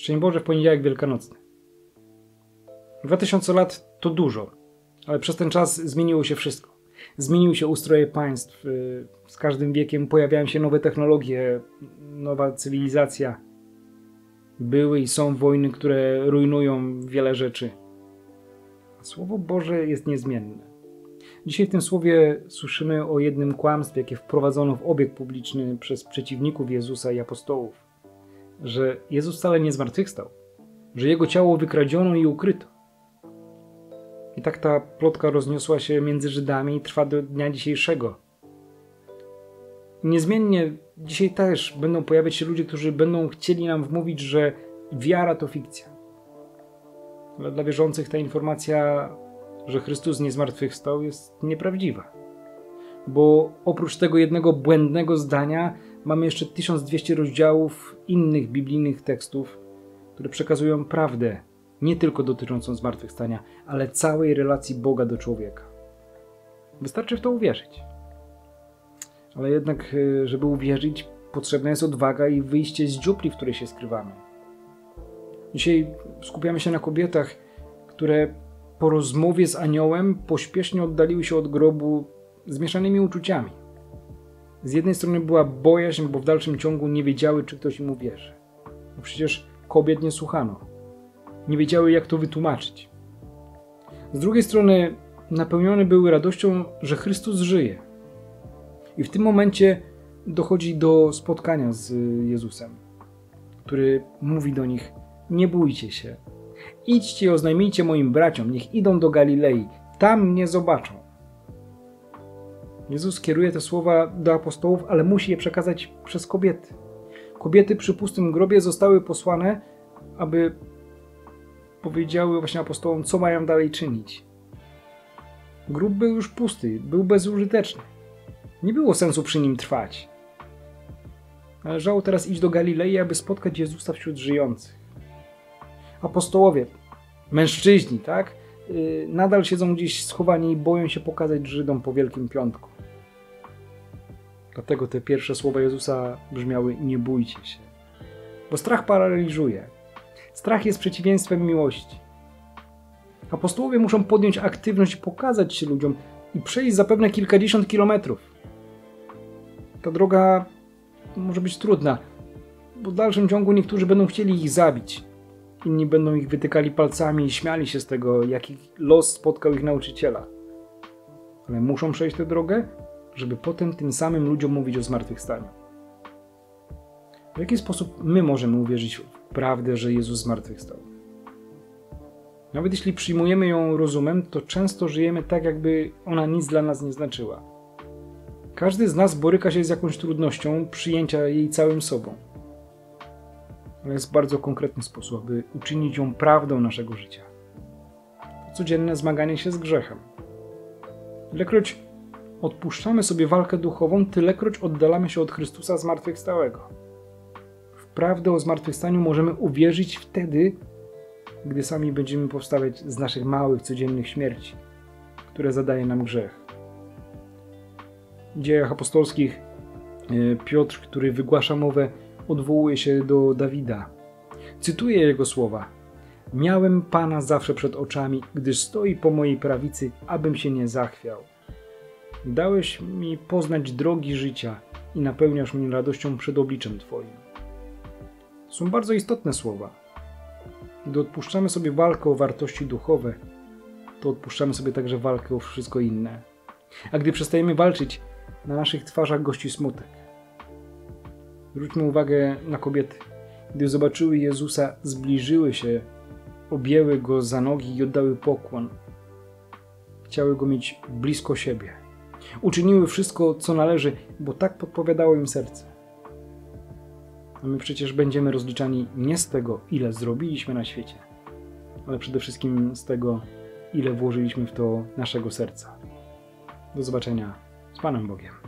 Szczęść Boże w poniedziałek wielkanocny. 2000 lat to dużo, ale przez ten czas zmieniło się wszystko. Zmieniły się ustroje państw, z każdym wiekiem pojawiają się nowe technologie, nowa cywilizacja. Były i są wojny, które rujnują wiele rzeczy. Słowo Boże jest niezmienne. Dzisiaj w tym słowie słyszymy o jednym kłamstwie, jakie wprowadzono w obieg publiczny przez przeciwników Jezusa i apostołów. Że Jezus wcale nie zmartwychwstał, że Jego ciało wykradziono i ukryto. I tak ta plotka rozniosła się między Żydami i trwa do dnia dzisiejszego. Niezmiennie dzisiaj też będą pojawiać się ludzie, którzy będą chcieli nam wmówić, że wiara to fikcja. Ale dla wierzących ta informacja, że Chrystus nie zmartwychwstał, jest nieprawdziwa. Bo oprócz tego jednego błędnego zdania mamy jeszcze 1200 rozdziałów innych biblijnych tekstów, które przekazują prawdę, nie tylko dotyczącą zmartwychwstania, ale całej relacji Boga do człowieka. Wystarczy w to uwierzyć. Ale jednak, żeby uwierzyć, potrzebna jest odwaga i wyjście z dziupli, w której się skrywamy. Dzisiaj skupiamy się na kobietach, które po rozmowie z aniołem pośpiesznie oddaliły się od grobu z mieszanymi uczuciami. Z jednej strony była bojaźń, bo w dalszym ciągu nie wiedziały, czy ktoś im uwierzy. Bo przecież kobiet nie słuchano. Nie wiedziały, jak to wytłumaczyć. Z drugiej strony napełnione były radością, że Chrystus żyje. I w tym momencie dochodzi do spotkania z Jezusem, który mówi do nich: nie bójcie się. Idźcie i oznajmijcie moim braciom, niech idą do Galilei. Tam mnie zobaczą. Jezus kieruje te słowa do apostołów, ale musi je przekazać przez kobiety. Kobiety przy pustym grobie zostały posłane, aby powiedziały właśnie apostołom, co mają dalej czynić. Grób był już pusty, był bezużyteczny. Nie było sensu przy nim trwać. Należało teraz iść do Galilei, aby spotkać Jezusa wśród żyjących. Apostołowie, mężczyźni, tak? Nadal siedzą gdzieś schowani i boją się pokazać Żydom po Wielkim Piątku. Dlatego te pierwsze słowa Jezusa brzmiały: nie bójcie się. Bo strach paraliżuje. Strach jest przeciwieństwem miłości. Apostołowie muszą podjąć aktywność i pokazać się ludziom i przejść zapewne kilkadziesiąt kilometrów. Ta droga może być trudna, bo w dalszym ciągu niektórzy będą chcieli ich zabić. Inni będą ich wytykali palcami i śmiali się z tego, jaki los spotkał ich nauczyciela. Ale muszą przejść tę drogę, żeby potem tym samym ludziom mówić o zmartwychwstaniu. W jaki sposób my możemy uwierzyć w prawdę, że Jezus zmartwychwstał? Nawet jeśli przyjmujemy ją rozumem, to często żyjemy tak, jakby ona nic dla nas nie znaczyła. Każdy z nas boryka się z jakąś trudnością przyjęcia jej całym sobą. Ale jest bardzo konkretny sposób, aby uczynić ją prawdą naszego życia. To codzienne zmaganie się z grzechem. Ilekroć odpuszczamy sobie walkę duchową, tylekroć oddalamy się od Chrystusa zmartwychwstałego. W prawdę o zmartwychwstaniu możemy uwierzyć wtedy, gdy sami będziemy powstawać z naszych małych, codziennych śmierci, które zadaje nam grzech. W Dziejach Apostolskich Piotr, który wygłasza mowę, odwołuje się do Dawida. Cytuję jego słowa: miałem Pana zawsze przed oczami, gdyż stoi po mojej prawicy, abym się nie zachwiał. Dałeś mi poznać drogi życia i napełniasz mnie radością przed obliczem Twoim. To są bardzo istotne słowa. Gdy odpuszczamy sobie walkę o wartości duchowe, to odpuszczamy sobie także walkę o wszystko inne. A gdy przestajemy walczyć, na naszych twarzach gości smutek. Zwróćmy uwagę na kobiety. Gdy zobaczyły Jezusa, zbliżyły się, objęły Go za nogi i oddały pokłon. Chciały Go mieć blisko siebie. Uczyniły wszystko, co należy, bo tak podpowiadało im serce. A my przecież będziemy rozliczani nie z tego, ile zrobiliśmy na świecie, ale przede wszystkim z tego, ile włożyliśmy w to naszego serca. Do zobaczenia z Panem Bogiem.